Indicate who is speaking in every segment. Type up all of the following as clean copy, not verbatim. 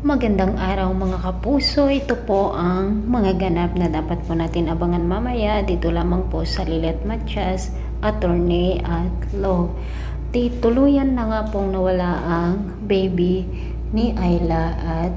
Speaker 1: Magandang araw mga kapuso, ito po ang mga ganap na dapat po natin abangan mamaya dito lamang po sa Lilet Matias, Attorney at Law. Tuluyan na nga pong nawala ang baby ni Ayla at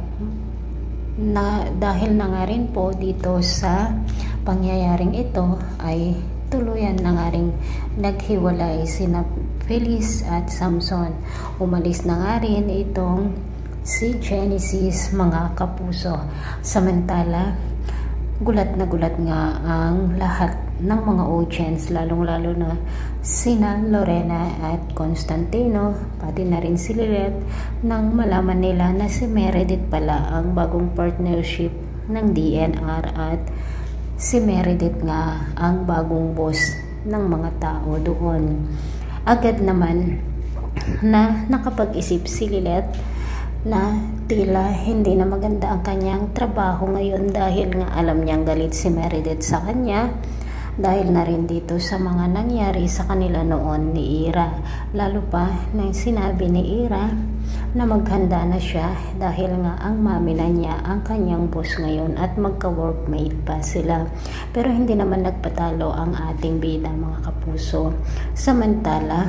Speaker 1: dahil na nga rin po dito sa pangyayaring ito ay tuluyan na nga rin naghiwalay sina Feliz at Samson. Umalis na nga rin itong si Genesis mga kapuso. Samantala, gulat na gulat nga ang lahat ng mga audience, lalong-lalo na sina Lorena at Constantino, pati na rin si Lilet, nang malaman nila na si Meredith pala ang bagong partnership ng DNR at si Meredith nga ang bagong boss ng mga tao doon. Agad naman na nakapag-isip si Lilet na tila hindi na maganda ang kanyang trabaho ngayon dahil nga alam niyang galit si Meredith sa kanya dahil na rin dito sa mga nangyari sa kanila noon ni Ira. Lalo pa nang sinabi ni Ira na maghanda na siya dahil nga ang mami na niya ang kanyang boss ngayon at magka-workmate pa sila. Pero hindi naman nagpatalo ang ating bida mga kapuso. Samantala,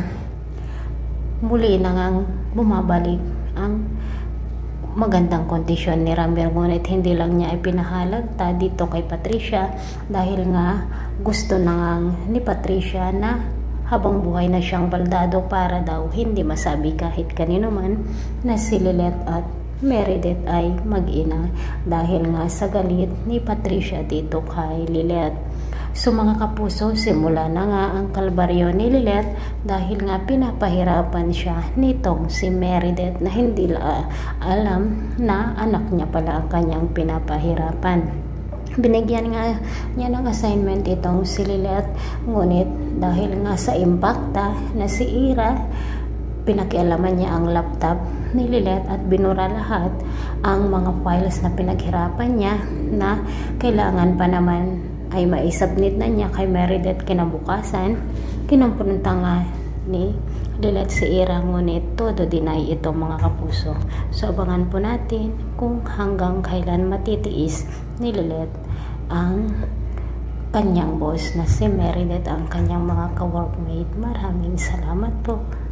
Speaker 1: muli na ngang bumabalik ang magandang kondisyon ni Ramber, ngunit hindi lang niya ipinahalagta dito kay Patricia dahil nga gusto na ni Patricia na habang buhay na siyang baldado para daw hindi masabi kahit kanino man na si Lilet at Meredith ay mag-ina dahil nga sa galit ni Patricia dito kay Lilet. So mga kapuso, simula na nga ang kalbaryo ni Lilet dahil nga pinapahirapan siya nitong si Meredith na hindi alam na anak niya pala ang kanyang pinapahirapan. Binigyan nga niya ng assignment itong si Lilet, ngunit dahil nga sa impacta na si Ira, pinakialaman niya ang laptop ni Lilet at binura lahat ang mga files na pinaghirapan niya na kailangan pa naman ay maisubmit na niya kay Meredith kinabukasan. Kinumpunta nga ni Lilet si Ira, ngunit todo deny ito mga kapuso. So abangan po natin kung hanggang kailan matitiis ni Lilet ang kanyang boss na si Meredith ang kanyang mga ka-workmate. Maraming salamat po.